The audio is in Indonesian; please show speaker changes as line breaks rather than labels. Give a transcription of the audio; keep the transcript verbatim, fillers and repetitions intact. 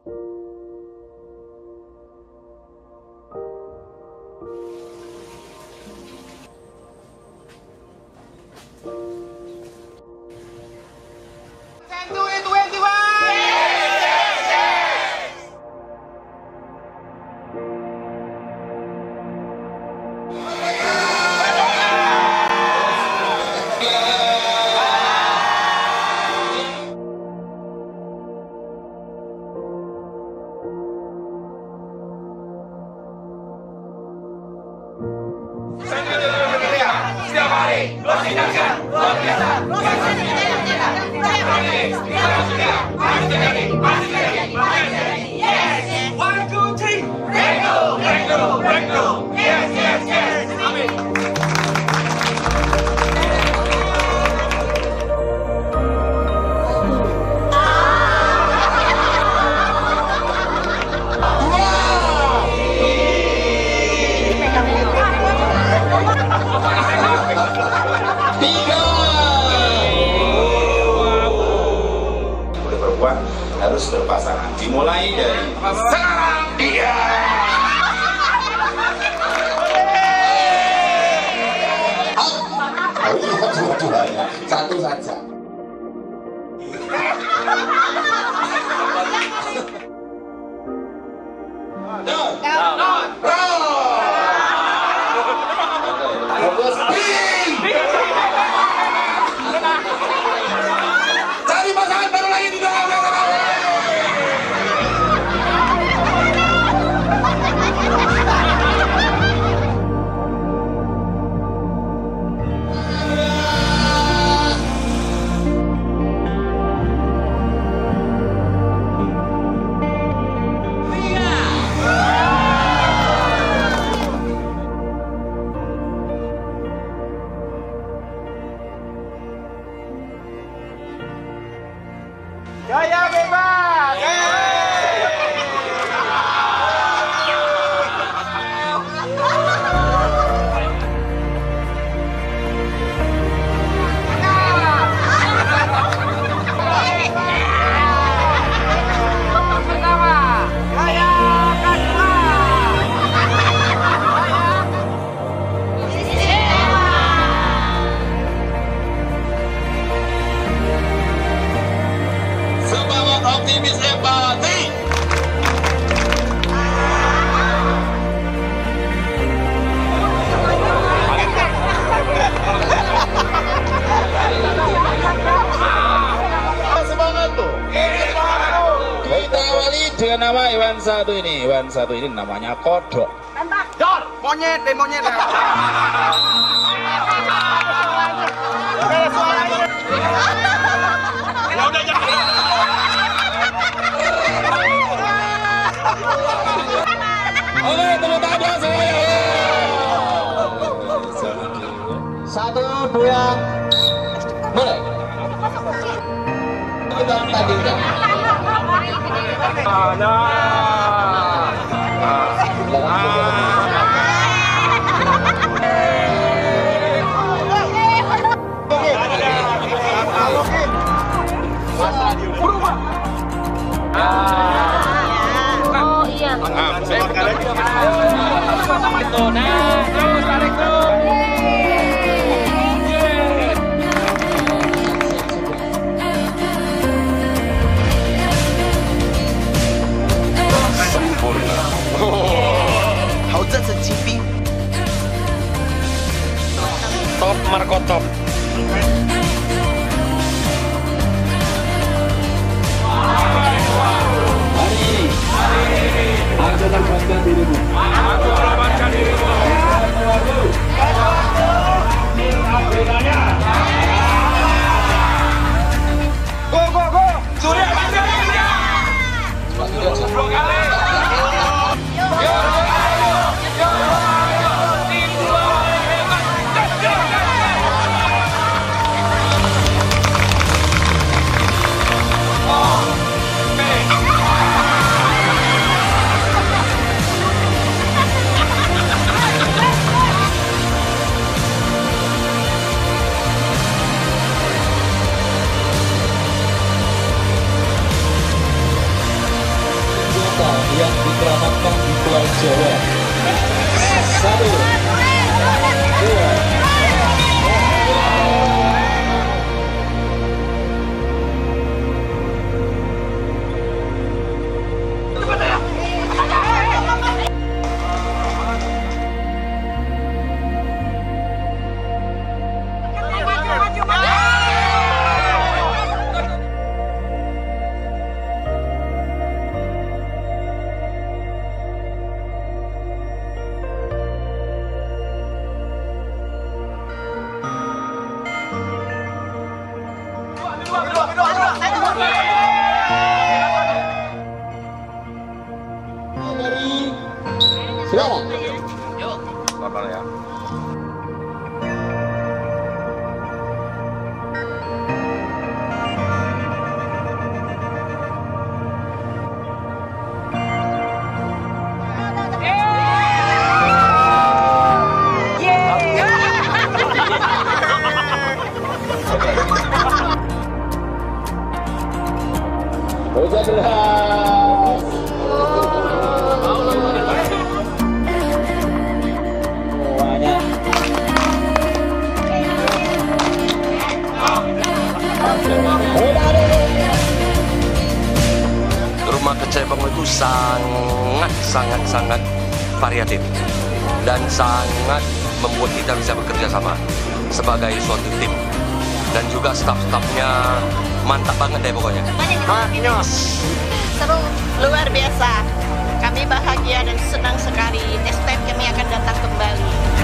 Setiap hari, luar tindakan, luar biasa, luar biasa, pasti terjadi, pasti terjadi, pasti terjadi, yes, one, two, three, breakthrough, breakthrough, breakthrough, yes, yes, yes, amin.
Harus berpasangan, dimulai dari sekarang dia. Harus lihat dua-duanya, satu saja. Down, down, cari pasangan baru lagi di dalam.
Gaya bebas! Gaya! Pertama, gaya kedua.
Semangat optimis empati. Semangat tuh. Kita awali dengan nama Iwan satu ini. Iwan satu ini namanya kodok.
Dor, monyet deh monyet.
Oke, tepuk tangan semuanya. Satu, dua, mulai. Kita tandingkan.
Oh iya.
Sempurna.
好，这是骑兵。
Top Marco Top. Hari ini, aku korbankan dirimu. Aku korbankan dirimu.
Cebong itu sangat sangat sangat variatif dan sangat membuat kita bisa bekerja sama sebagai suatu tim, dan juga staf-stafnya mantap banget deh pokoknya.
Maknyos. Seru, luar biasa. Kami bahagia dan senang sekali. Next time kami akan datang kembali.